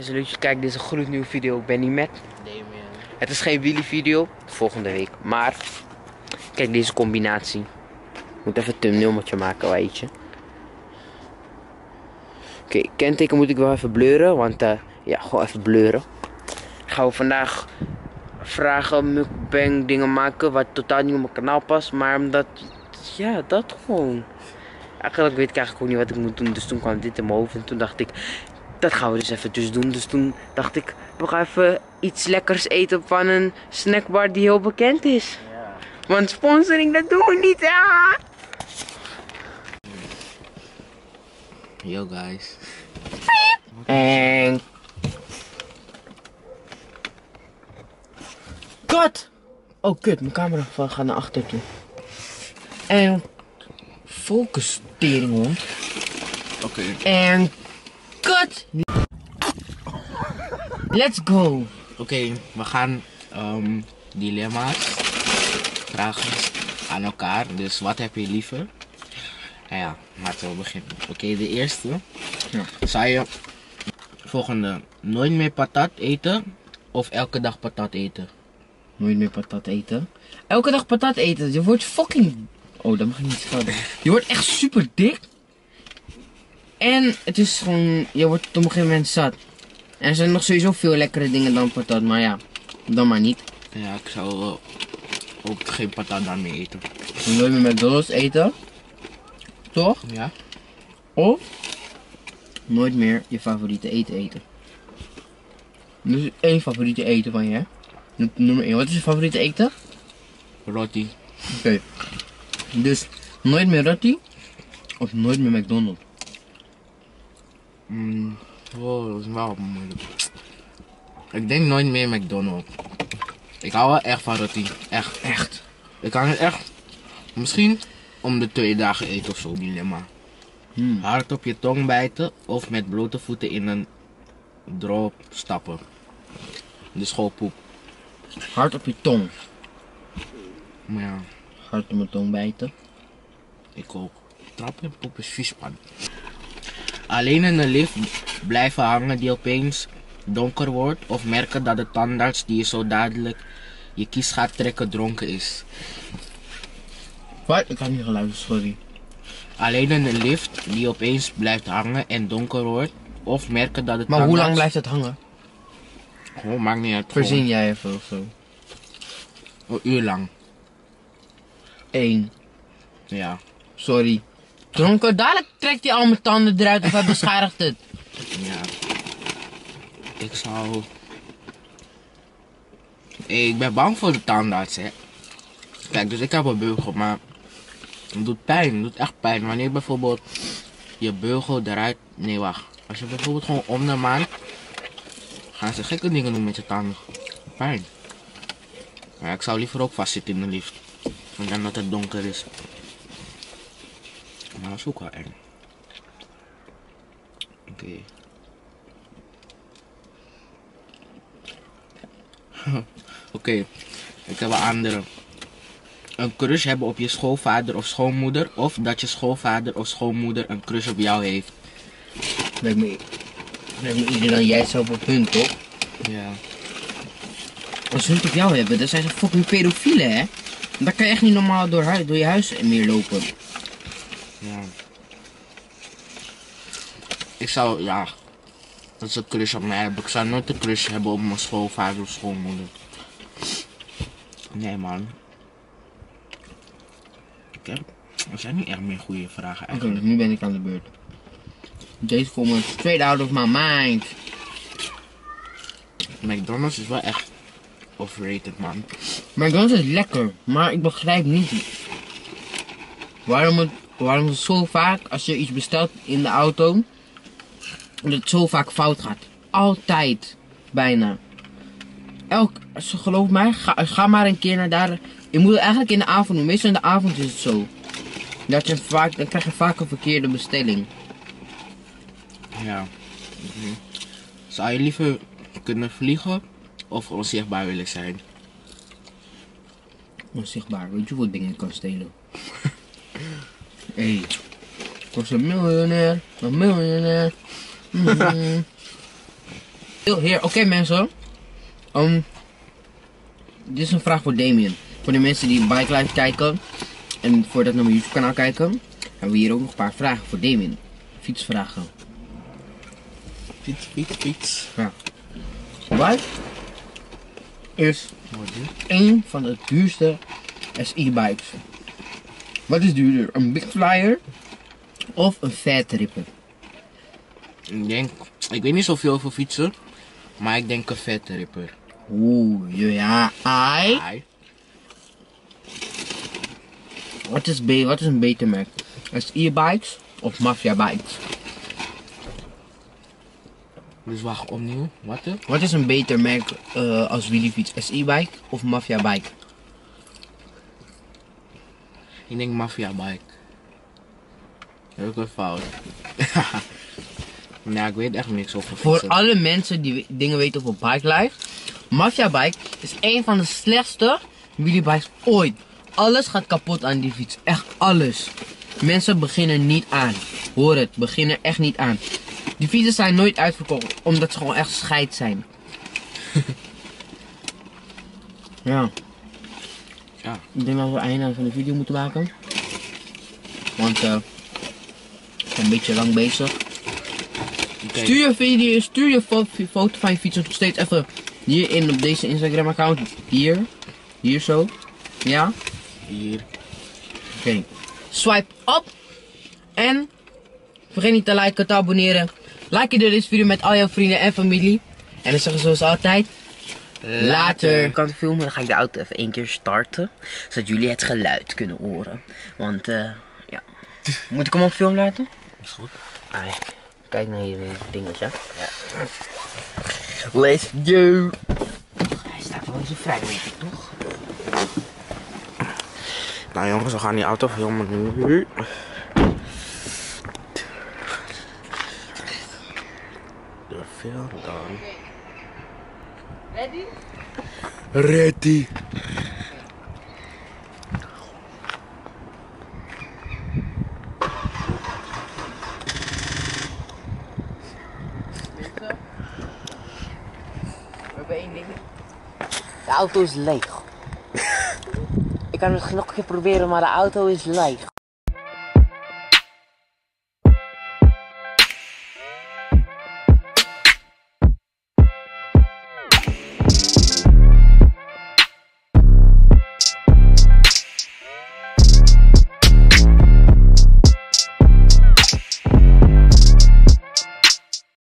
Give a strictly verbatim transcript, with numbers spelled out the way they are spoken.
Dus leuk dat je kijkt, dit is een gloednieuwe video. Ik ben niet met. Nee, man. Het is geen Willy video, volgende week. Maar, kijk deze combinatie. Ik moet even een thumbnailtje maken, weet je. Oké, okay, kenteken moet ik wel even blurren, want uh, ja, gewoon even blurren. Gaan we vandaag vragen, mukbang dingen maken wat totaal niet op mijn kanaal past. Maar omdat, ja, dat gewoon. Eigenlijk weet ik eigenlijk ook niet wat ik moet doen. Dus toen kwam dit in mijn hoofd en toen dacht ik, dat gaan we dus even dus doen. Dus toen dacht ik, we gaan even iets lekkers eten van een snackbar die heel bekend is. Ja. Want sponsoring, dat doen we niet, ja. Yo guys. En... Kut! Oh kut, mijn camera gaat naar achter toe. En... Focus, teringhond. Oké. Okay. En... Kut! Let's go! Oké, okay, we gaan um, dilemma's vragen aan elkaar. Dus wat heb je liever? Nou ja, laten we beginnen. Oké, okay, de eerste. Ja. Zou je volgende nooit meer patat eten of elke dag patat eten? Nooit meer patat eten. Elke dag patat eten. Je wordt fucking... Oh, dat mag ik niet schelden. Je wordt echt super dik. En het is gewoon... Je wordt op een gegeven moment zat. En er zijn nog sowieso veel lekkere dingen dan patat. Maar ja, dan maar niet. Ja, ik zou uh, ook geen patat dan meer eten. Nooit meer McDonald's eten. Toch? Ja. Of nooit meer je favoriete eten eten. Dus één favoriete eten van je, hè? Nummer één. Wat is je favoriete eten? Roti. Oké. Okay. Dus nooit meer roti of nooit meer McDonald's? Mm, oh, dat is wel moeilijk. Ik denk nooit meer McDonald's. Ik hou wel echt van roti. Echt. Echt. Ik kan het echt. Misschien om de twee dagen eten of zo, dilemma. Hmm. Hard op je tong bijten of met blote voeten in een drop stappen. Dus gewoon poep. Hard op je tong. Maar ja. Hard op mijn tong bijten. Ik ook. Trappen en poep is vies, man. Alleen in een lift blijven hangen die opeens donker wordt. Of merken dat de tandarts die je zo dadelijk je kies gaat trekken dronken is. Wat? Ik kan niet geluisterd, sorry. Alleen in een lift die opeens blijft hangen en donker wordt. Of merken dat het Maar tandarts... hoe lang blijft het hangen? Oh, maakt niet uit. Verzin jij even of zo? Een uur lang. Eén. Ja. Sorry. Dronken, dadelijk trekt hij al mijn tanden eruit of hij beschadigt het. Ja. Ik zou... Hey, ik ben bang voor de tandarts, hè. Kijk, dus ik heb een beugel, maar... Het doet pijn, het doet echt pijn. Wanneer bijvoorbeeld je beugel eruit... Nee, wacht. Als je bijvoorbeeld gewoon om de maand... Gaan ze gekke dingen doen met je tanden. Pijn. Maar ik zou liever ook vastzitten in de lift. Dan dat het donker is. Maar dat is ook wel eng. Oké. Okay. Oké, okay. Ik heb een andere. Een crush hebben op je schoonvader of schoonmoeder. Of dat je schoonvader of schoonmoeder een crush op jou heeft. Lijkt me, lijkt me ieder dan jij zelf op hun, toch? Ja. Als ze het op jou hebben, dan zijn ze fucking pedofielen, hè? Dan kan je echt niet normaal door, huis, door je huis meer lopen. Ja. Ik zou, ja, dat is een crush op mij hebben. Ik zou nooit een crush hebben op mijn schoonvader of schoonmoeder. Nee, man. Ik heb, er zijn niet echt meer goede vragen eigenlijk. Oké, okay, nu ben ik aan de beurt. Deze komen straight out of my mind. McDonald's is wel echt overrated, man. McDonald's is lekker, maar ik begrijp niet waarom het, waarom het zo vaak, als je iets bestelt in de auto, dat het zo vaak fout gaat. Altijd. Bijna. Elk, als je gelooft mij, ga, ga maar een keer naar daar. Je moet het eigenlijk in de avond doen. Meestal in de avond is het zo. Dat je vaak, dan krijg je vaak een verkeerde bestelling. Ja. Mm-hmm. Zou je liever kunnen vliegen of onzichtbaar willen zijn? Onzichtbaar. Weet je hoeveel dingen ik kan stelen? Hé. Hey. Ik was een miljonair. Een miljonair. Mm-hmm. Hier, oké mensen. Um, dit is een vraag voor Damien. Voor de mensen die Bike Life kijken en voordat naar mijn YouTube kanaal kijken, hebben we hier ook nog een paar vragen voor Damien. Fietsvragen. Fiets, fiets, fiets. Ja. Wat is een van de duurste S I-bikes? Wat is duurder? Een Big Flyer of een Fat Ripper? Ik denk, ik weet niet zoveel over fietsen, maar ik denk een vette ripper. Oeh, ja, ai. Ai. Wat is, B, wat is een beter merk? S I-bikes of Mafia bikes? Dus wacht, opnieuw. Wat er? Wat is een beter merk uh, als wielerfiets? S I-bike of Mafia bike? Ik denk Mafia bike. Heb ik wat fout? Nou, ik weet echt niks over Voor fietsen. alle mensen die dingen weten over Bike Life, Mafia bike is een van de slechtste wielerbikes ooit. Alles gaat kapot aan die fiets. Echt alles. Mensen beginnen niet aan. Hoor het, beginnen echt niet aan. Die fietsen zijn nooit uitverkocht, omdat ze gewoon echt scheid zijn. Ja. Ja. Ik denk dat we het einde van de video moeten maken. Want uh, ik ben een beetje lang bezig. Oké. Stuur je video, stuur je fo foto van je fiets nog steeds even hierin op deze Instagram account. Hier. Hier zo. Ja. Hier. Oké. Okay. Swipe up. En vergeet niet te liken, te abonneren. Like je deze video met al jouw vrienden en familie. En dan zeggen we zoals altijd. Later. Ik kan filmen, dan ga ik de auto even één keer starten. Zodat jullie het geluid kunnen horen. Want, eh, ja. Moet ik hem op film laten? Is goed. Ah, kijk naar hier dingetjes, ja. ja. Let's go! Hij staat wel eens vrij, weet ik toch? Nou jongens, we gaan die auto filmen nu. De film dan. Ready? Ready. We hebben één ding. De auto is leeg. Ik kan het nog een keer proberen, maar de auto is leeg.